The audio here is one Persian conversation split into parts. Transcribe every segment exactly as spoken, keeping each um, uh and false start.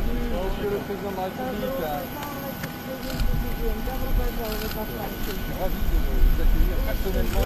Monsieur le Président de la République, je suis ravi de vous accueillir personnellement.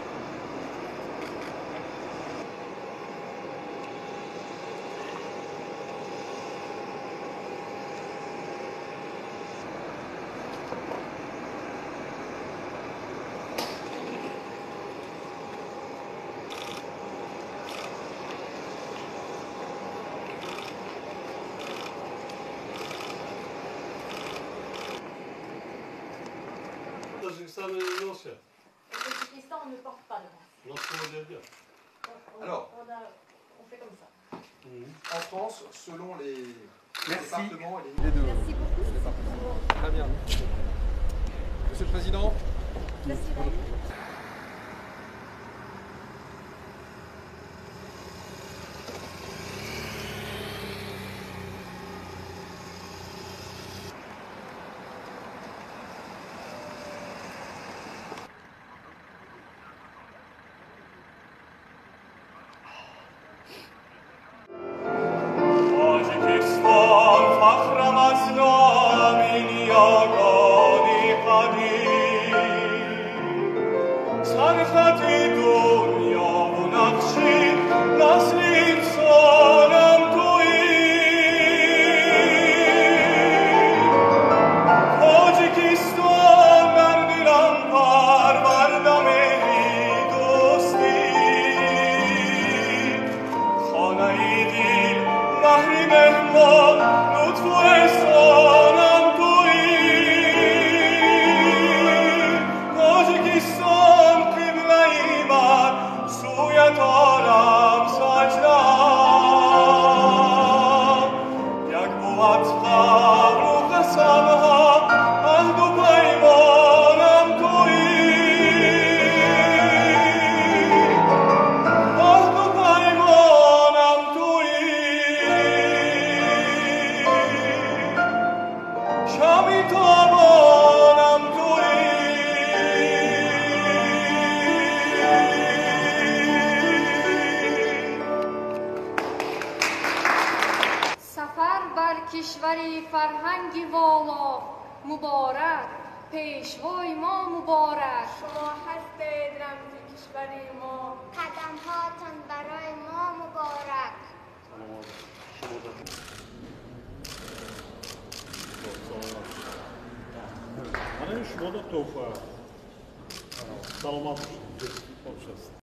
Tadjikistan et l'ancien. Au Tadjikistan, on ne porte pas de masque. L'ancien modèle bien. On, Alors. on, a, on fait comme ça. En France, selon les Merci. départements et les Les deux. Merci beaucoup. Les départements. Très bien. Monsieur le Président. Merci, Dani. سفر بر کشوری فرهنگی والا مبارک، پیشوای ما مبارک. شما هستید رمز کشور ما. قدم هاتون برای ما مبارک. Ana şurada tofa. Salomon.